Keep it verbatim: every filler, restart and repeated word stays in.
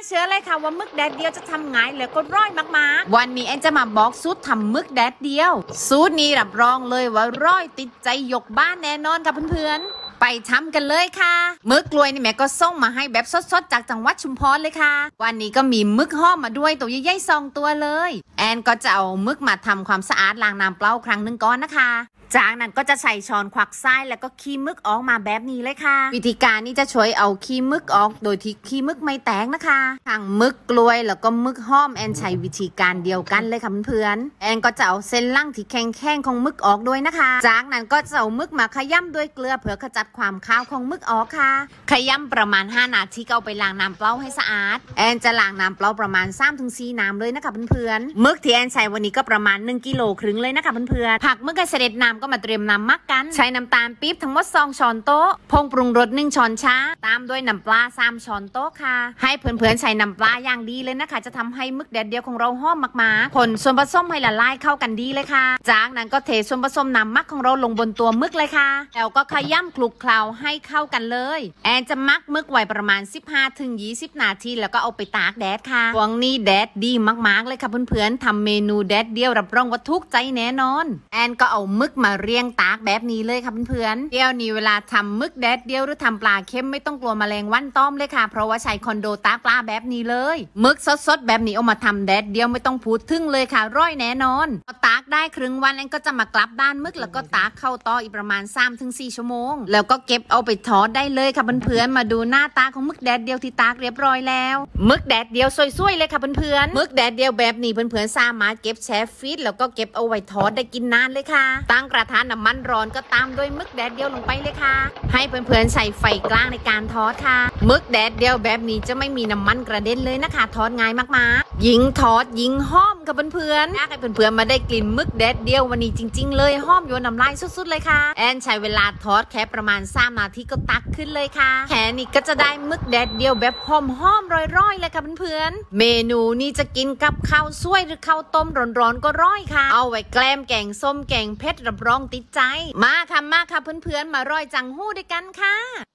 เชื่อเลยค่ะว่ามึกแดดเดียวจะทำไงแล้วก็ร่อยมากๆวันนี้แอนจะมาบอกสูตรทำมึกแดดเดียวสูตรนี้รับรองเลยว่าร่อยติดใจยกบ้านแน่นอนค่ะเพื่อนๆไปทำกันเลยค่ะมึกกลวยนี่แม่ก็ส่งมาให้แบบสดๆจากจังหวัดชุมพรเลยค่ะวันนี้ก็มีมึกห้อมมาด้วยตัวใหญ่ๆสองตัวเลยแอนก็จะเอามึกมาทำความสะอาดล้างน้ำเปล่าครั้งหนึ่งก่อนนะคะจากนั้นก็จะใส่ช้อนควักไส้แล้วก็ขี้มึกออกมาแบบนี้เลยค่ะวิธีการนี้จะช่วยเอาขี้มึกออกโดยที่ขี้มึกไม่แตกนะคะทั้งมึกกลวยแล้วก็มึกห้อมแอนใช้วิธีการเดียวกันเลยค่ะเพื่อนๆแอนก็จะเอาเส้นล่างที่แข็งๆของมึกออกด้วยนะคะจากนั้นก็จะเอามึกมาขย้ำด้วยเกลือเพื่อขจัดความคาวของมึกออกค่ะขย้ำประมาณห้านาทีก็เอาไปล้างน้ำเปล่าให้สะอาดแอนจะล้างน้ำเปล่าประมาณ สามถึงสี่ น้ำเลยนะคะเพื่อนๆมึกที่แอนใช้วันนี้ก็ประมาณหนึ่งกิโลครึ่งเลยนะคะเพื่อนๆผักมึกให้เสด็จน้ำก็มาเตรียมน้ำมักกันใช้น้ำตาลปี๊บทั้งหมดสองช้อนโต๊ะผงปรุงรสหนึ่งช้อนชาตามด้วยน้ำปลาสามช้อนโต๊ะค่ะให้เพื่อนๆใช้น้ำปลาอย่างดีเลยนะคะจะทำให้มึกแดดเดียวของเราหอมมากๆคนส่วนผสมให้ละลายเข้ากันดีเลยค่ะจากนั้นก็เทส่วนผสมน้ำมักของเราลงบนตัวมึกเลยค่ะแล้วก็ขย้ำคลุกเคล้าให้เข้ากันเลยแอนจะมักมึกไว้ประมาณ สิบห้าถึงยี่สิบ นาทีแล้วก็เอาไปตากแดดค่ะช่วงนี้แดดดีมากๆเลยค่ะเพื่อนๆทำเมนูแดดเดียวรับรองว่าทุกใจแน่นอนแอนก็เอามึกมาเรียงตากแบบนี้เลยค่ะเพื่อนๆเดี๋ยวนี้เวลาทำมึกแดดเดียวหรือทำปลาเค็มไม่ต้องกลัวแมลงวันตอมเลยค่ะเพราะว่าใช้คอนโดตากปลาแบบนี้เลยมึกสดๆแบบนี้เอามาทำแดดเดียวไม่ต้องพูดถึงเลยค่ะร่อยแน่นอนพอตากได้ครึ่งวันแอนก็จะมากลับบ้านมึกแล้วก็ตากเข้าต่ออีกประมาณ สามถึงสี่ ชั่วโมงแล้วก็เก็บเอาไปทอดได้เลยค่ะเพื่อนๆมาดูหน้าตาของมึกแดดเดียวที่ตากเรียบร้อยแล้วมึกแดดเดียวสวยๆเลยค่ะเพื่อนๆมึกแดดเดียวแบบนี้เพื่อนๆสามารถเก็บแช่ฟรีซแล้วก็เก็บเอาไว้ทอดได้กินนานเลยค่ะตั้งกระทะน้ำมันร้อนก็ตามด้วยมึกแดดเดียวลงไปเลยค่ะให้เพื่อนๆใส่ไฟกลางในการทอดค่ะมึกแดดเดียวแบบนี้จะไม่มีน้ำมันกระเด็นเลยนะคะทอดง่ายมากๆยิงทอดยิงหอมกับเพื่อนๆอยากให้เพื่อนๆมาได้กลิ่นมึกแดดเดียววันนี้จริงๆเลยหอมโยนน้ำลายสุดๆเลยค่ะแอนใช้เวลาทอดแค่ประมาณสามนาทีก็ตักขึ้นเลยค่ะแค่นี้ก็จะได้มึกแดดเดียวแบบหอมๆร่อยๆเลยค่ะเพื่อนๆเมนูนี้จะกินกับข้าวสวยหรือข้าวต้มร้อนๆก็ร่อยค่ะเอาไว้แกล้มแกงส้มแกงเผ็ดรับรองติดใจมาค่ะมาค่ะเพื่อนๆมาร่อยจังหู้ด้วยกันค่ะ